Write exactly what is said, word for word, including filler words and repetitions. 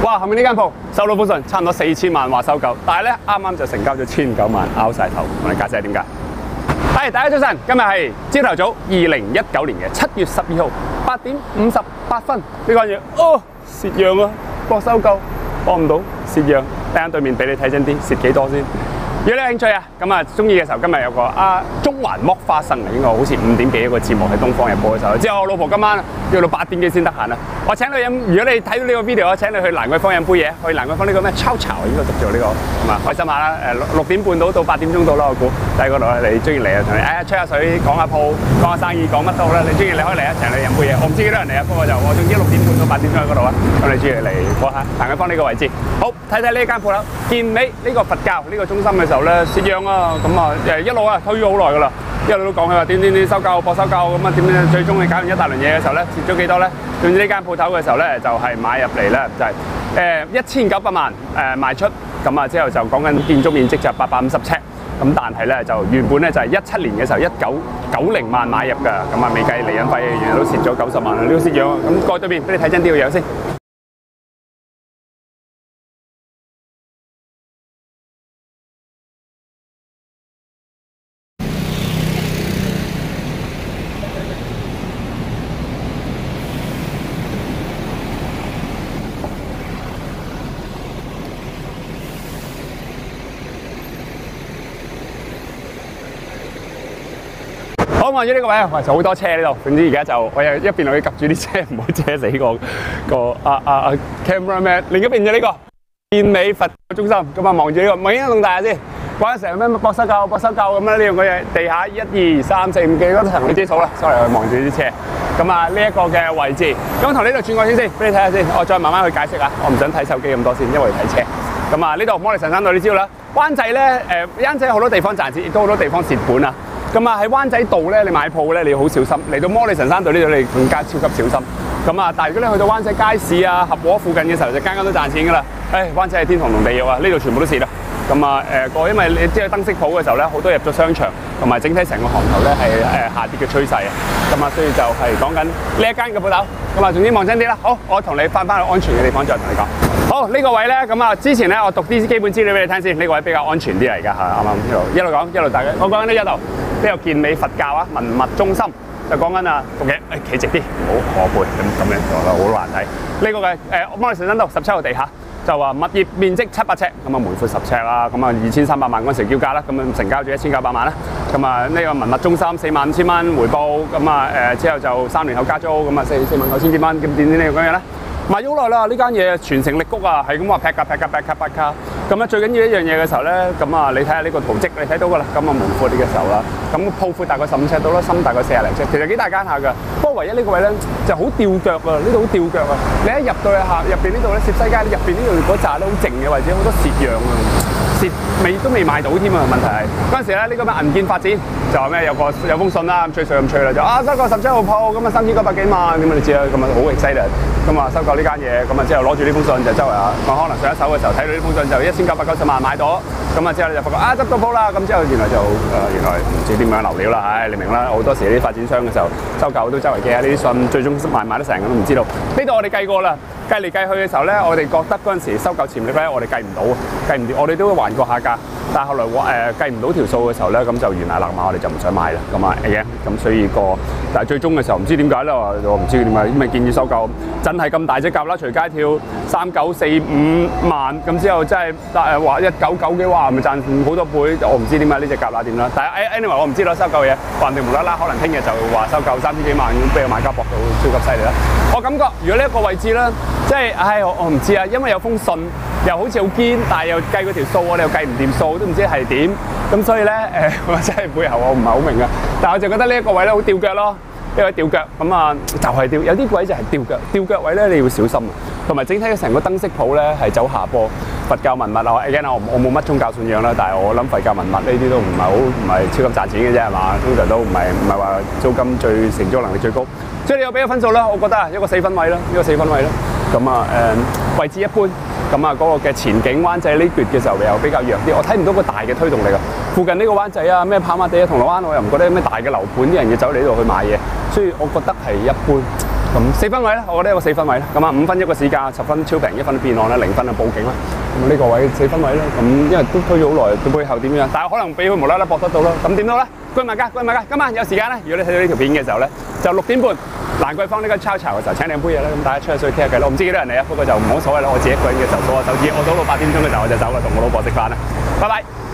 哇！後面呢間鋪收到封信，差唔多四千萬話收購，但係咧啱啱就成交咗千九萬，拗晒頭。同你解釋係點解？係大家早晨，今日係朝頭早二零一九年嘅七月十二號八點五十八分。呢間嘢哦蝕讓啊，博收購博唔到蝕讓，睇下對面俾你睇真啲，蝕幾多先？如果你有興趣啊，咁啊中意嘅時候，今日有個啊中環剝花生啊，應該好似五點幾一個節目喺東方日報嘅時候。之後我老婆今晚要到八點幾先得閒啊，我請你飲。如果你睇到呢個 video， 我請你去蘭桂坊飲杯嘢，去蘭桂坊呢個咩抄巢應該讀做呢個，咁啊開心下啦。誒六六點半到到八點鐘到啦，我估喺嗰度咧，你中意嚟啊，同你誒吹下水，講下鋪，講下生意，講乜都好啦。你中意你可以嚟一齊嚟飲杯嘢。我唔知幾多人嚟啊，不過就我總之六點半到八點鐘喺嗰度啊。咁你中意嚟過下蘭桂坊呢個位置。好，睇睇呢間鋪頭，健美呢個佛教呢個中心嘅時候咧，蝕讓啊，咁啊誒一路啊推咗好耐㗎啦。一路都講佢話點點點收購博收購咁啊，點點最終你搞完一大輪嘢嘅時候咧，蝕咗幾多咧？總之呢間鋪頭嘅時候咧，就係、是、買入嚟咧，就係誒一千九百萬誒、呃、賣出，咁啊之後就講緊建築面積就八百五十尺，咁但係咧就原本咧就係一七年嘅時候一九九零萬買入㗎，咁啊未計釐印費，原來都蝕咗九十萬啦，呢個蝕讓啊！咁過對面俾你睇真啲個樣先。好，望住呢個位，其實好多車呢度。總之而家就我又一邊可以及住啲車，唔好車死個個啊啊啊 cameraman。另一邊就呢個健美佛教中心，咁啊望住呢個，望一棟大先。關成咩博收購、博收購咁啦，呢樣嘅嘢，地下一二三四五幾多層，你自己數啦。sorry，我望住啲車。咁啊呢一個嘅位置，咁同呢度轉過先先，俾你睇下先。我再慢慢去解釋啊，我唔想睇手機咁多先，因為睇車。咁啊呢度摩利臣山道你知道啦，灣仔咧誒灣仔好多地方賺錢，亦都好多地方蝕本啊。咁啊喺灣仔道咧，你買鋪咧，你要好小心。嚟到摩利臣山道呢度，你更加超級小心。咁啊，但係如果你去到灣仔街市啊、合和附近嘅時候，就間間都賺錢㗎啦。誒，灣仔係天堂同地獄啊，呢度全部都蝕啦。咁啊誒個，因為你知道燈飾鋪嘅時候咧，好多入咗商場，同埋整體成個行頭咧係誒下跌嘅趨勢啊。咁啊，所以就係講緊呢一間嘅鋪頭。咁啊，總之望真啲啦。好，我同你翻返去安全嘅地方再同你講。好，呢、這個位咧，咁啊，之前咧我讀啲基本資料俾你聽先。呢、這個位比較安全啲嚟㗎嚇，啱啱一路一路講一路大家。我講緊呢一度呢個健美佛教啊文物中心，就講緊啊讀嘢誒企直啲，唔好駝背咁咁樣做啦，好難睇。呢、這個嘅誒摩利臣山道十七號地下。就話物業面積七百尺，咁啊門闊十尺啦，咁啊二千三百萬嗰陣時叫價啦，咁啊成交咗一千九百萬啦，咁啊呢個文物中心四萬五千蚊回報，咁啊誒之後就三年後加租，咁啊四四萬九千幾蚊，咁點點呢個咁樣咧？賣咗好耐啦，呢間嘢全城力谷啊，係咁話劈價劈價劈價劈價，咁咧最緊要一樣嘢嘅時候咧，咁啊你睇下呢個圖蹟，你睇到㗎啦，咁啊門闊啲嘅時候啦，咁鋪闊大概十五尺到啦，深大概四廿零尺，其實幾大間下㗎，不過唯一呢個位咧就好吊腳啊，呢度好吊腳啊，你一入到去下入邊呢度咧，攝西街入邊呢度嗰扎都好靜嘅位置，好多蝕讓啊，蝕未都未賣到添啊，問題係嗰陣時咧呢個咩銀建發展就話咩有個有封信啦，咁吹水咁吹啦，就啊收購十七號鋪，咁啊三千九百幾萬，咁啊你知啦，咁啊好 excited，咁啊收購呢間嘢，咁啊之後攞住呢封信就周圍啊，我可能上一手嘅時候睇到呢封信就一千九百九十萬買到，咁啊之後你就發覺啊執到鋪啦，咁之後原來就誒、呃、原來唔知點樣流料啦，唉你明啦，好多時啲發展商嘅時候收購都周圍寄下呢啲信，最終賣唔賣得成都唔知道。呢度我哋計過啦，計嚟計去嘅時候咧，我哋覺得嗰陣時收購潛力咧，我哋計唔到，計唔掂，我哋都會還過下價。但係後來我誒、呃、計唔到條數嘅時候咧，咁就懸崖勒馬，我哋就唔想買啦。咁啊 again，咁所以個但係最終嘅時候唔知點解咧，我唔知點解，因為建議收購真係咁大隻鴿啦，隨街跳三九四五萬，咁之後真係誒話一九九幾話，咪賺好多倍，我唔知點解呢隻鴿乸點啦。但係 anyway 我唔知啦，收購嘢，橫掂無啦啦，可能聽日就話收購三千幾萬，咁俾個買家搏到超級犀利啦。我感覺如果呢一個位置咧，即係唉我我唔知啊，因為有封信。又好似好堅，但係又計嗰條數，我哋又計唔掂數，都唔知係點。咁所以咧，誒、呃，我真係背後我唔係好明啊。但係我就覺得呢一個位咧好吊腳咯，呢個吊腳咁啊，就係、是、吊。有啲位就係吊腳，吊腳位咧你要小心啊。同埋整體嘅成個燈飾鋪咧係走下坡，佛教文物啊，again我我冇乜宗教信仰啦，但係我諗佛教文物呢啲都唔係好唔係超級賺錢嘅啫係嘛，通常都唔係唔係話租金最承租能力最高。所以你有俾個分數啦，我覺得啊一個四分位啦，一個四分位啦。咁啊誒位置一般。咁啊，嗰個嘅前景灣仔呢橛嘅時候又比較弱啲，我睇唔到個大嘅推動力啊。附近呢個灣仔啊，咩跑馬地啊、銅鑼灣，我又唔覺得有咩大嘅樓盤啲人要走嚟呢度去買嘢，所以我覺得係一般。 咁四分位咧，我覺得有個四分位啦。咁啊五分一個市價，十分超平，一分騙案啦，零分啊報警啦。咁呢個位四分位啦。咁因為都推咗好耐，佢背後點樣？但係可能俾佢無啦啦搏得到咯。咁點都咧？居物價，居物價。今晚有時間咧，如果你睇到呢條片嘅時候咧，就六點半蘭桂坊呢個抄巢嘅時候請兩杯嘢啦。咁大家出去出去傾下偈咯。我唔知幾多人嚟啊，不過就唔好所謂啦。我自己一個人嘅時候數下手指，我數到八點鐘嘅時候我就走啦，同我老婆食飯啦。拜拜。